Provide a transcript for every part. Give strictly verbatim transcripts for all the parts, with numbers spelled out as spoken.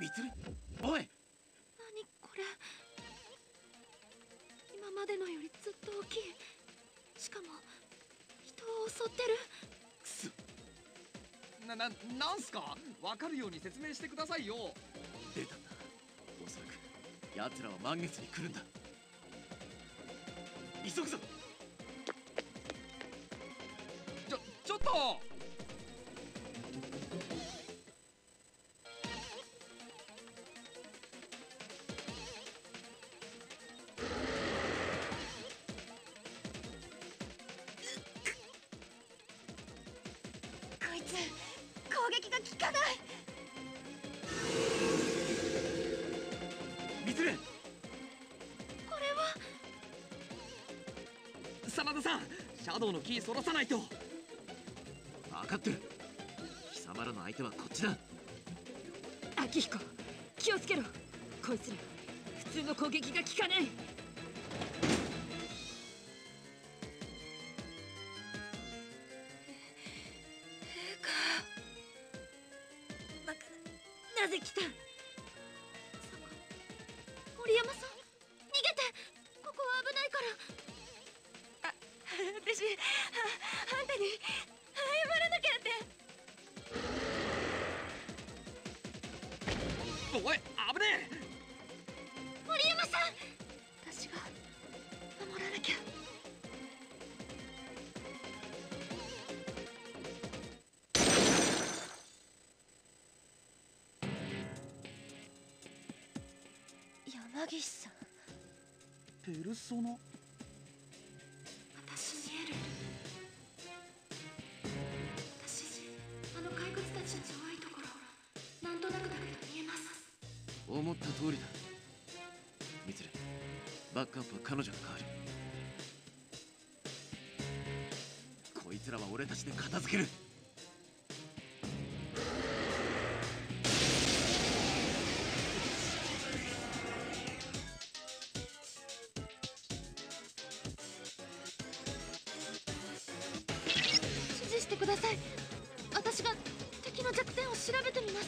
みつる、おい。 何これ。今までのよりずっと大きい。しかも人を襲ってる。 くそ。 な、な、なんすか。わかるように説明してくださいよ。 出たんだ。おそらく奴らは満月に来るんだ。急ぐぞ。 ちょ、ちょっと。 こいつ攻撃が効かない。 みつる。 これは真田さん、シャドウのキーそらさないと。 分かってる。貴様らの相手はこっちだ。 秋彦、気をつけろ。こいつら普通の攻撃が効かない。 バカな。なぜ来た。森山さん、逃げて。ここは危ないから。あ、私、あ、あんたに謝らなきゃって。 おい、危ねえ。 森山さん、私が守らなきゃ。山岸さん。 ペルソナ。 私見える。私、あの怪物たちの弱いところ、なんとなくだけど見えます。 思った通りだ。みつる、バックアップは彼女が代わる。こいつらは俺たちで片付ける。 指示してください。私が敵の弱点を調べてみます。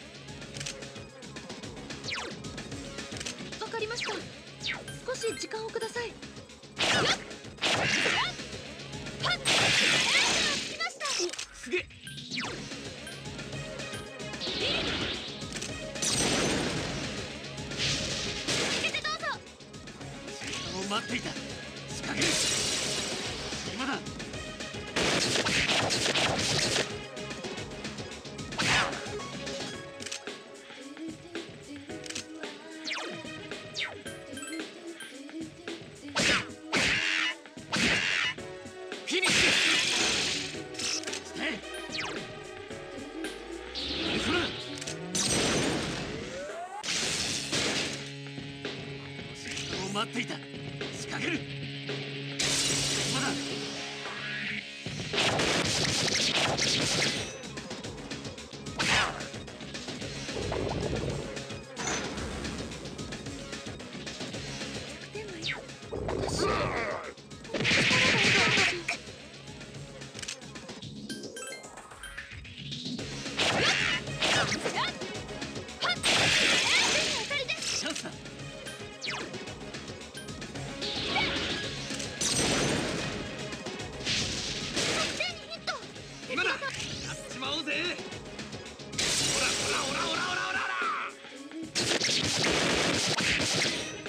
わかりました。少し時間をください。来ました。 すげえ。 開けてどうぞ。 もう待っていた。仕掛ける。今だ。フィニッシュ。それ。もう待っていた。仕掛ける。まだ。チャンスだ。今だ。やっちまおうぜ。ほらほらほらほらほらほらほら。